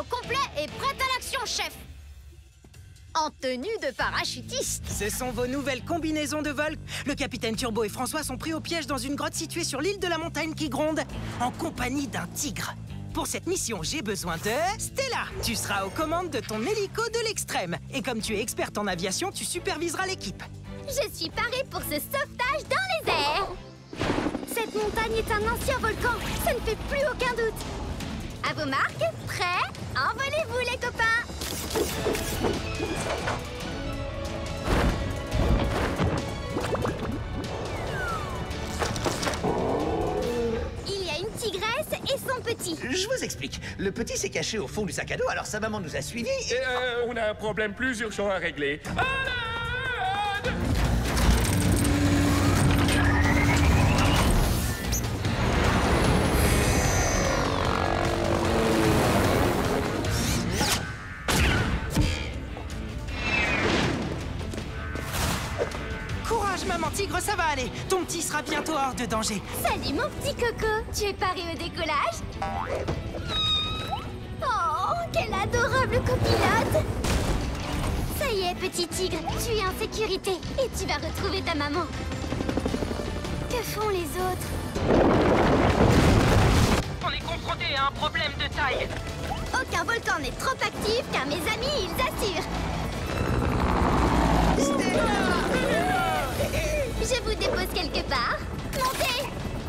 au complet et prête à l'action, chef. En tenue de parachutiste. Ce sont vos nouvelles combinaisons de vol. Le capitaine Turbo et François sont pris au piège dans une grotte située sur l'île de la montagne qui gronde, en compagnie d'un tigre. Pour cette mission, j'ai besoin de... Stella, tu seras aux commandes de ton hélico de l'extrême. Et comme tu es experte en aviation, tu superviseras l'équipe. Je suis parée pour ce sauvetage dans les airs. Cette montagne est un ancien volcan. Ça ne fait plus aucun doute. À vos marques, prêts? Envolez-vous, les copains! Il y a une tigresse et son petit. Je vous explique. Le petit s'est caché au fond du sac à dos, alors sa maman nous a suivis et... On a un problème plus urgent à régler. Courage, maman tigre, ça va aller. Ton petit sera bientôt hors de danger. Salut, mon petit coco. Tu es paré au décollage? Oh, quel adorable copilote! Ça y est, petit tigre, tu es en sécurité et tu vas retrouver ta maman. Que font les autres? On est confronté à un problème de taille. Aucun volcan n'est trop actif car mes amis, ils assurent. Je vous dépose quelque part. Montez!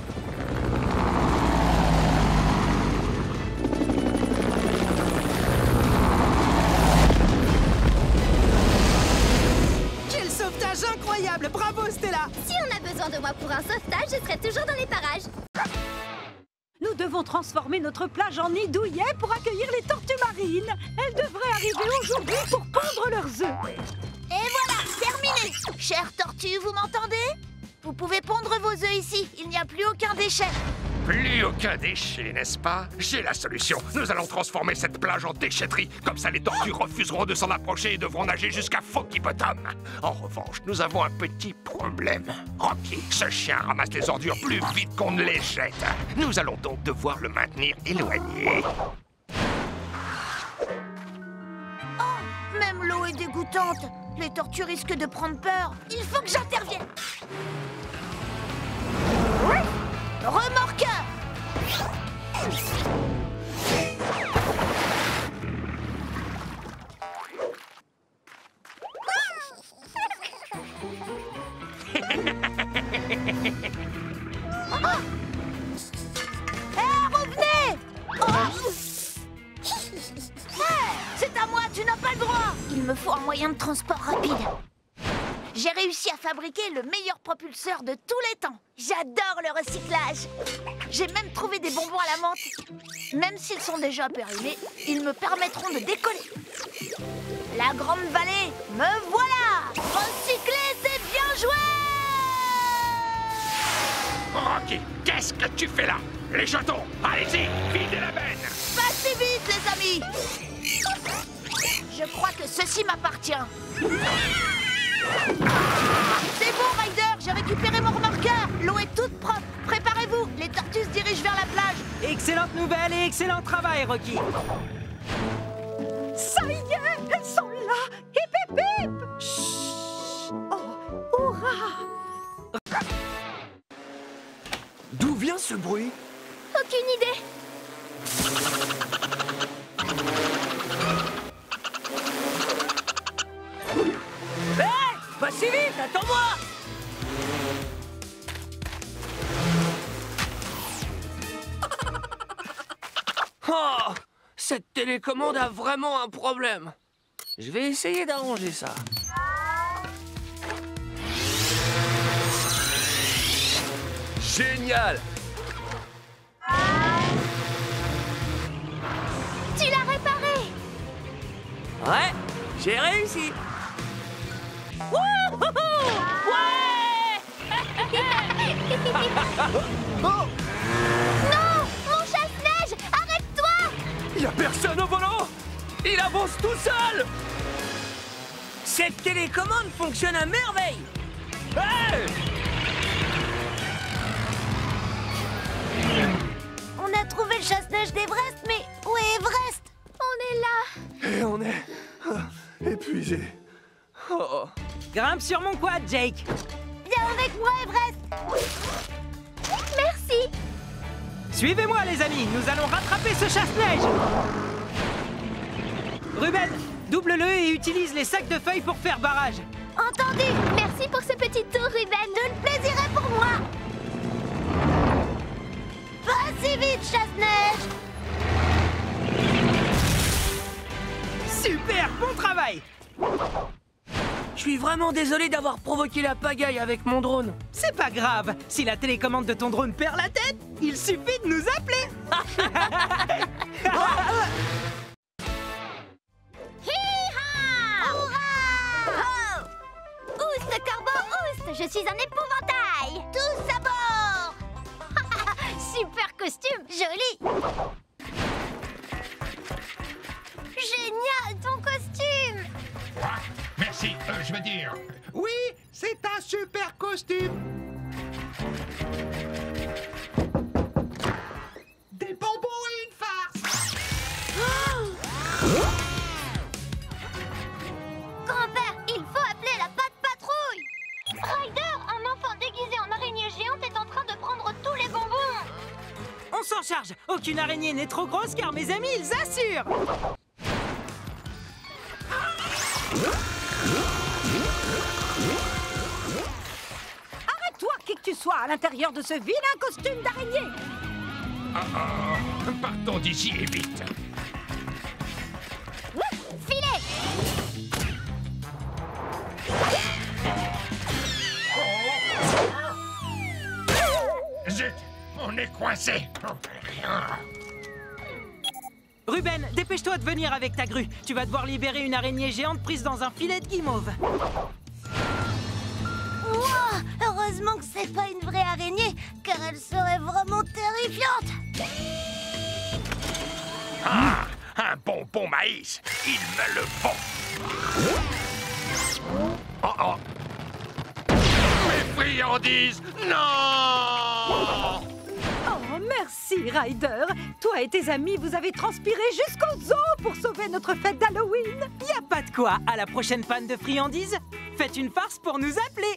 Quel sauvetage incroyable! Bravo, Stella! Si on a besoin de moi pour un sauvetage, je serai toujours dans les parages. Nous devons transformer notre plage en nid douillet pour accueillir les tortues marines. Elles devraient arriver aujourd'hui pour pondre leurs œufs. Et voilà, terminé. Chères tortues, vous m'entendez? Vous pouvez pondre vos œufs ici, il n'y a plus aucun déchet. Plus aucun déchet, n'est-ce pas? J'ai la solution. Nous allons transformer cette plage en déchetterie. Comme ça, les tortues refuseront de s'en approcher et devront nager jusqu'à Foggy Bottom. En revanche, nous avons un petit problème. Rocky, ce chien ramasse les ordures plus vite qu'on ne les jette. Nous allons donc devoir le maintenir éloigné. Oh, même l'eau est dégoûtante. Les tortues risquent de prendre peur. Il faut que j'intervienne. Remorqueur! Revenez! C'est à moi, tu n'as pas le droit! Il me faut un moyen de transport rapide. J'ai réussi à fabriquer le meilleur propulseur de tous les temps. J'adore le recyclage. J'ai même trouvé des bonbons à la menthe. Même s'ils sont déjà périmés, ils me permettront de décoller. La Grande Vallée, me voilà! Recycler, c'est bien joué! Rocky, qu'est-ce que tu fais là? Les jetons, allez-y, videz la benne! Passez vite, les amis! Je crois que ceci m'appartient. C'est bon, Ryder, j'ai récupéré mon remorqueur. L'eau est toute propre. Préparez-vous, les tortues se dirigent vers la plage. Excellente nouvelle et excellent travail, Rocky. Ça y est, elles sont là. Hip hip hip. Chut. Oh, hurrah. D'où vient ce bruit? Aucune idée. Pas si vite, attends-moi. Oh, cette télécommande a vraiment un problème. Je vais essayer d'arranger ça. Génial! Tu l'as réparé. Ouais, j'ai réussi. Non, mon chasse-neige, arrête-toi. Y a personne au volant! Il avance tout seul! Cette télécommande fonctionne à merveille! Hey! On a trouvé le chasse-neige d'Everest, mais où est Everest? On est robotisé. Oh. Grimpe sur mon quad, Jake. Viens avec moi, Everest. Merci. Suivez-moi, les amis, nous allons rattraper ce chasse-neige. Ruben, double-le et utilise les sacs de feuilles pour faire barrage. Entendu. Merci pour ce petit tour, Ruben. Tout le plaisir est pour moi. Pas si vite, chasse-neige. Super, bon travail. Je suis vraiment désolé d'avoir provoqué la pagaille avec mon drone. C'est pas grave. Si la télécommande de ton drone perd la tête, il suffit de nous appeler. Hi-ha! Oh! Oust, corbeau, oust! Je suis un épouvantail! Tous à bord. Super costume, joli! Génial, ton costume! Merci, je veux dire... Oui, c'est un super costume. Des bonbons et une farce. Grand-père, il faut appeler la patte patrouille! Ryder, un enfant déguisé en araignée géante est en train de prendre tous les bonbons! On s'en charge. Aucune araignée n'est trop grosse car mes amis, ils assurent. Arrête-toi, qui que tu sois, à l'intérieur de ce vilain costume d'araignée. Partons d'ici et vite. Filet! Zut, on est coincé. Ruben, dépêche-toi de venir avec ta grue. Tu vas devoir libérer une araignée géante prise dans un filet de guimauve. Wow, heureusement que c'est pas une vraie araignée, car elle serait vraiment terrifiante. Ah, un bonbon maïs. Il me le faut. Oh oh. Mes friandises, non! Oh, merci, Ryder. Toi et tes amis, vous avez transpiré jusqu'aux os pour sauver notre fête d'Halloween. Y a pas de quoi. À la prochaine panne de friandises, faites une farce pour nous appeler.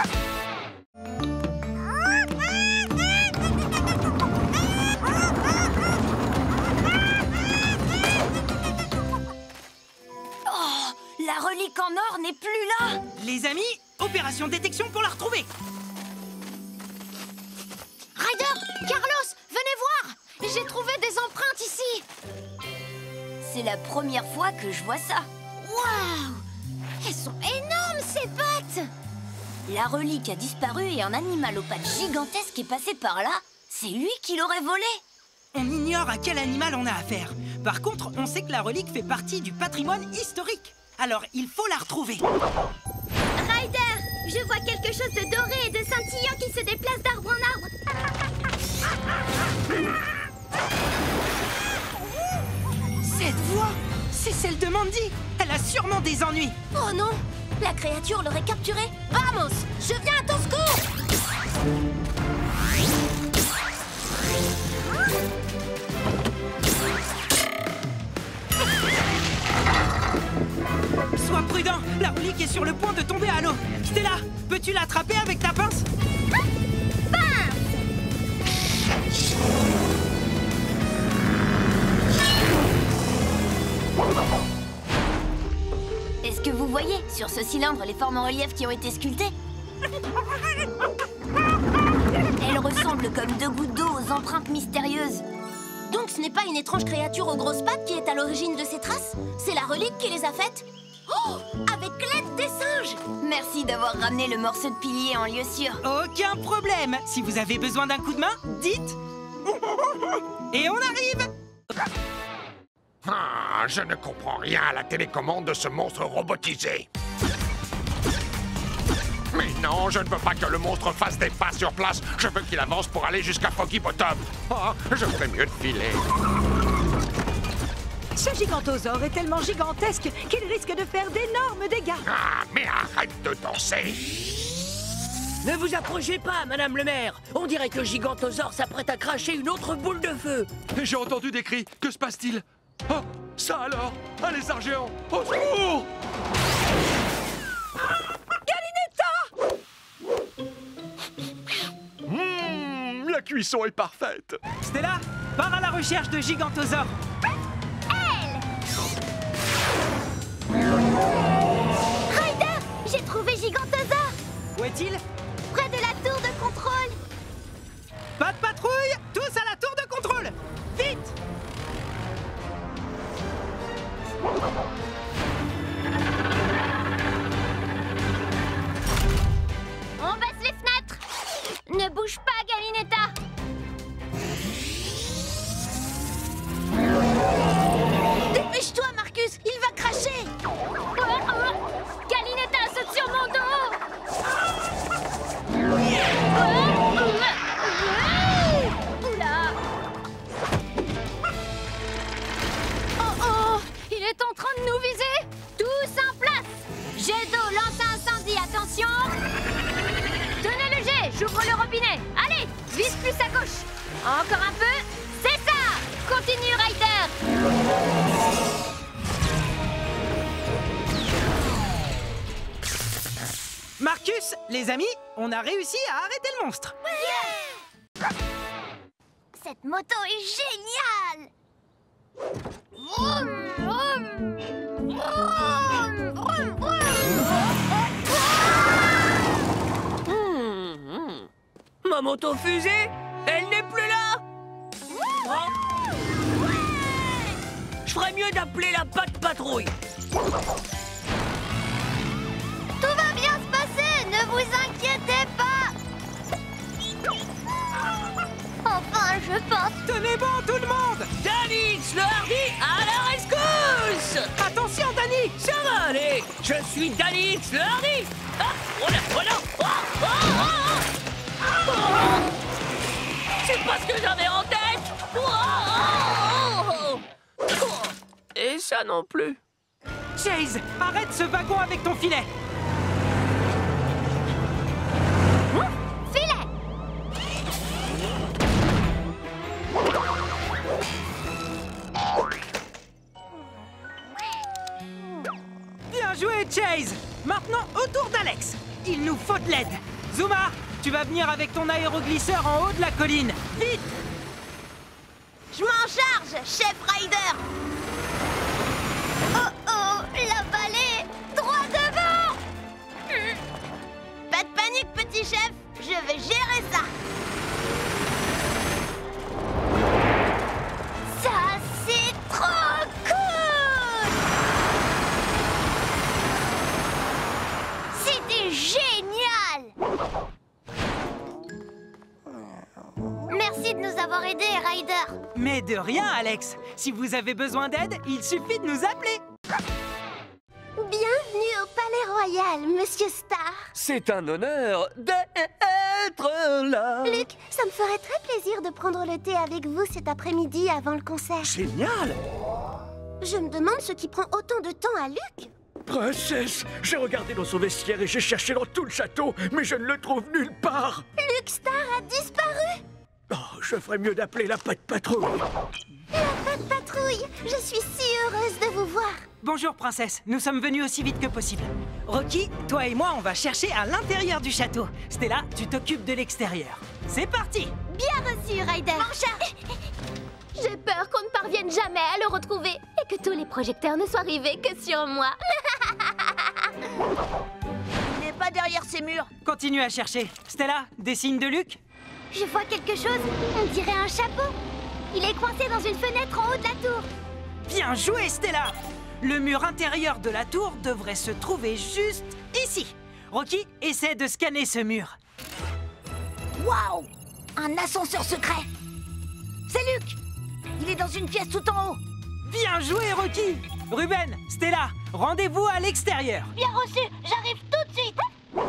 Oh, la relique en or n'est plus là. Les amis, opération détection pour la retrouver. Ryder, Carlos, venez voir! J'ai trouvé des empreintes ici! C'est la première fois que je vois ça. Waouh! Elles sont énormes, ces pattes! La relique a disparu et un animal aux pattes gigantesques est passé par là. C'est lui qui l'aurait volé. On ignore à quel animal on a affaire. Par contre, on sait que la relique fait partie du patrimoine historique. Alors, il faut la retrouver. Ryder, je vois quelque chose de doré et de scintillant qui se déplace d'arbre en arbre. Cette voix, c'est celle de Mandy. Elle a sûrement des ennuis. Oh non! La créature l'aurait capturé. Vamos! Je viens à ton secours! Sois prudent, la relique est sur le point de tomber à l'eau. Stella, peux-tu l'attraper avec ta pince? Est-ce que vous voyez sur ce cylindre les formes en relief qui ont été sculptées? Elles ressemblent comme deux gouttes d'eau aux empreintes mystérieuses. Donc ce n'est pas une étrange créature aux grosses pattes qui est à l'origine de ces traces? C'est la relique qui les a faites? Oh! Avec l'aide des singes! Merci d'avoir ramené le morceau de pilier en lieu sûr. Aucun problème. Si vous avez besoin d'un coup de main, dites. Et on arrive. Ah, je ne comprends rien à la télécommande de ce monstre robotisé. Mais non, je ne veux pas que le monstre fasse des pas sur place. Je veux qu'il avance pour aller jusqu'à Foggy Bottom. Oh, je ferais mieux de filer. Ce gigantosaure est tellement gigantesque qu'il risque de faire d'énormes dégâts. Ah, mais arrête de danser. Ne vous approchez pas, Madame le maire. On dirait que le gigantosaure s'apprête à cracher une autre boule de feu. J'ai entendu des cris. Que se passe-t-il? Oh, ça alors? Un lézard géant! Au secours! La cuisson est parfaite. Stella, pars à la recherche de Gigantosaure. Ryder, j'ai trouvé Gigantosaure. Où est-il? Près de la tour de contrôle. Pas de patrouille! Tous à la tour de contrôle! Vite! On baisse les fenêtres. Ne bouge pas, Galinetta. Dépêche-toi, Marcus, il va cracher. Galinetta saute sur mon dos. Oula. Oh, il est en train de nous viser. Tous en place. Jet d'eau, lance incendie, attention. Tenez le jet, j'ouvre le robinet. Allez, vise plus à gauche. Encore un peu. C'est ça. Continue, Ryder. Marcus, les amis, on a réussi à arrêter le monstre. Cette moto est géniale. Vroom, vroom. Vroom, vroom, vroom. Ma moto fusée, elle n'est plus là. Je ferais mieux d'appeler la patte patrouille. Tout va bien se passer, ne vous inquiétez pas. Enfin, je pense. Tenez bon, tout le monde! Danix le hardi, à la rescousse. Attention, Danny! Ça va aller. Je suis Danix le hardi. Ah, oh là, oh là, oh, oh, oh, oh. C'est pas ce que j'avais en tête. Oh, oh, oh. Et ça non plus. Chase, arrête ce wagon avec ton filet! Filet. Bien joué, Chase! Maintenant, au tour d'Alex. Il nous faut de l'aide. Zuma, tu vas venir avec ton aéroglisseur en haut de la colline. Vite! Je m'en charge, chef Ryder. Oh, la vallée. Droit devant. Pas de panique, petit chef. Je vais gérer ça. Ça, c'est trop cool. C'était génial. Merci de nous avoir aidés, Ryder. Mais de rien, Alex. Si vous avez besoin d'aide, il suffit de nous appeler. Bienvenue au Palais Royal, Monsieur Star. C'est un honneur d'être là. Luc, ça me ferait très plaisir de prendre le thé avec vous cet après-midi avant le concert. Génial. Je me demande ce qui prend autant de temps à Luc. Princesse, j'ai regardé dans son vestiaire et j'ai cherché dans tout le château, mais je ne le trouve nulle part. Luc Star a disparu. Oh, je ferais mieux d'appeler la patte patrouille. La patte patrouille, je suis si heureuse de vous voir. Bonjour, princesse. Nous sommes venus aussi vite que possible. Rocky, toi et moi, on va chercher à l'intérieur du château. Stella, tu t'occupes de l'extérieur. C'est parti! Bien reçu, Ryder. J'ai peur qu'on ne parvienne jamais à le retrouver et que tous les projecteurs ne soient rivés que sur moi. Il n'est pas derrière ces murs. Continue à chercher. Stella, des signes de Luc? Je vois quelque chose, on dirait un chapeau. Il est coincé dans une fenêtre en haut de la tour. Bien joué, Stella! Le mur intérieur de la tour devrait se trouver juste ici. Rocky, essaie de scanner ce mur. Waouh! Un ascenseur secret. C'est Luc. Il est dans une pièce tout en haut. Bien joué, Rocky! Ruben, Stella, rendez-vous à l'extérieur. Bien reçu, j'arrive tout de suite.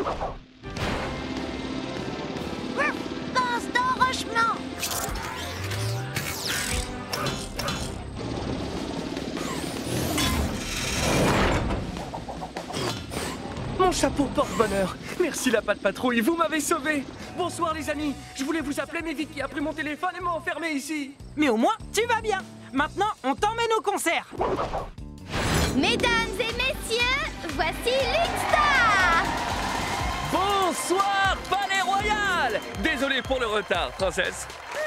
Danse d'enrochement. Mon chapeau porte-bonheur. Merci la patte patrouille, vous m'avez sauvé. Bonsoir les amis. Je voulais vous appeler, mais Vicky a pris mon téléphone et m'a enfermé ici. Mais au moins, tu vas bien. Maintenant, on t'emmène au concert. Mesdames et messieurs, voici Luc Star. Bonsoir, Palais Royal! Désolé pour le retard, princesse.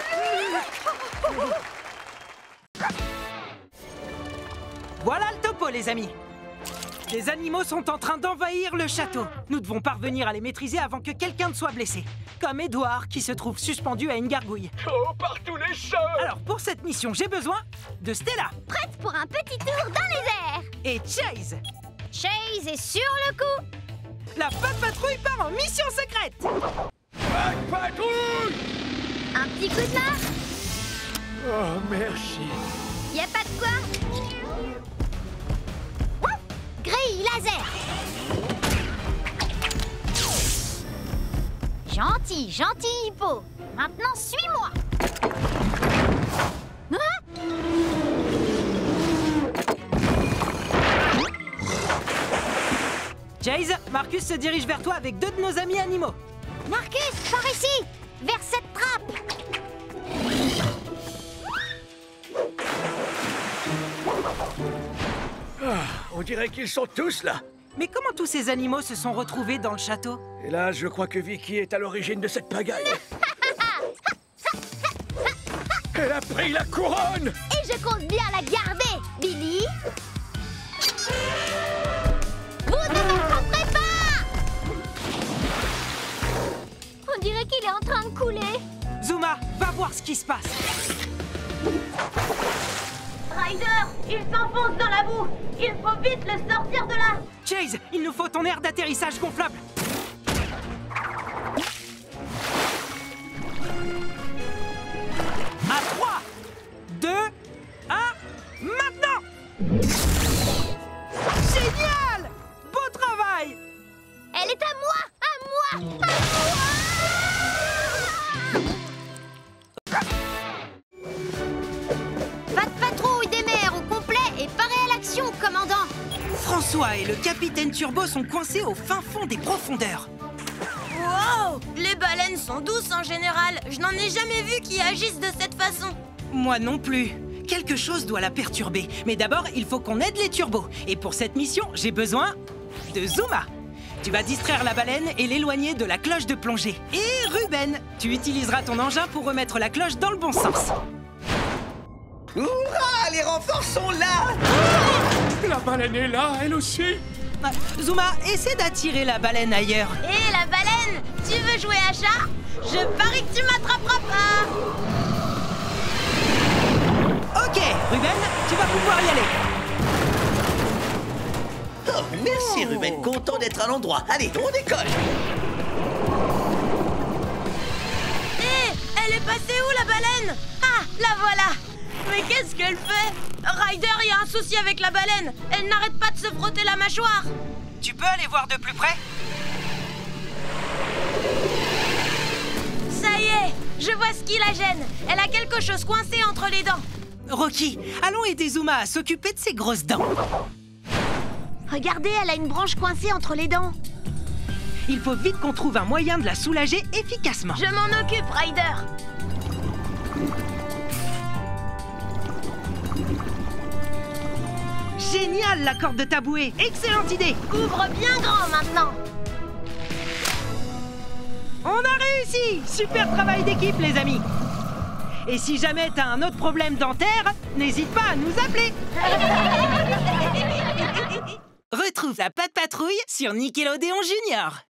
Voilà le topo, les amis. Les animaux sont en train d'envahir le château. Nous devons parvenir à les maîtriser avant que quelqu'un ne soit blessé. Comme Edouard, qui se trouve suspendu à une gargouille. Oh, par tous les champs! Alors, pour cette mission, j'ai besoin de Stella Prête pour un petit tour dans les airs. et Chase. Chase est sur le coup. La Pat Patrouille part en mission secrète. Patrouille! Un petit coup de main. Oh, merci. Y a pas de quoi. Grille laser. Gentil, gentil hippo. Maintenant, suis-moi. Hein? Chase, Marcus se dirige vers toi avec 2 de nos amis animaux. Marcus, par ici. Vers cette trappe. On dirait qu'ils sont tous là. Mais comment tous ces animaux se sont retrouvés dans le château? Hélas, je crois que Vicky est à l'origine de cette pagaille. Elle a pris la couronne! Et je compte bien la garder, Billy. Vous ne m'attraperez pas. On dirait qu'il est en train de couler. Zuma, va voir ce qui se passe. Ryder, il s'enfonce dans la boue. Il faut vite le sortir de là. Chase, il nous faut ton aire d'atterrissage gonflable. À 3, 2, 1, maintenant! Génial! Beau travail! Elle est à moi, à moi, à moi. Pas de patrouille des mers au complet et paré à l'action, commandant. François et le capitaine Turbo sont coincés au fin fond des profondeurs. Wow! Les baleines sont douces en général. Je n'en ai jamais vu qui agissent de cette façon. Moi non plus. Quelque chose doit la perturber. Mais d'abord, il faut qu'on aide les turbos. Et pour cette mission, j'ai besoin de Zuma. Tu vas distraire la baleine et l'éloigner de la cloche de plongée. Et Ruben, tu utiliseras ton engin pour remettre la cloche dans le bon sens. Hurrah! Les renforts sont là! La baleine est là, elle aussi. Zuma, essaie d'attirer la baleine ailleurs. Hé, la baleine! Tu veux jouer à chat? Je parie que tu m'attraperas pas! Ok, Ruben, tu vas pouvoir y aller. Oh, merci Ruben, content d'être à l'endroit. Allez, on décolle! Hé, elle est passée où la baleine? Ah, la voilà! Mais qu'est-ce qu'elle fait? Ryder, il y a un souci avec la baleine. Elle n'arrête pas de se frotter la mâchoire. Tu peux aller voir de plus près? Ça y est, je vois ce qui la gêne. Elle a quelque chose coincé entre les dents. Rocky, allons aider Zuma à s'occuper de ses grosses dents. Regardez, elle a une branche coincée entre les dents. Il faut vite qu'on trouve un moyen de la soulager efficacement. Je m'en occupe, Ryder. Génial, la corde de tabouret. Excellente idée. Ouvre bien grand maintenant. On a réussi. Super travail d'équipe, les amis. Et si jamais t'as un autre problème dentaire, n'hésite pas à nous appeler. Retrouve la Pat Patrouille sur Nickelodeon Junior.